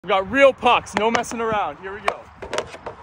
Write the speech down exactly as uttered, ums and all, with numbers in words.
We got real pucks, no messing around. Here we go.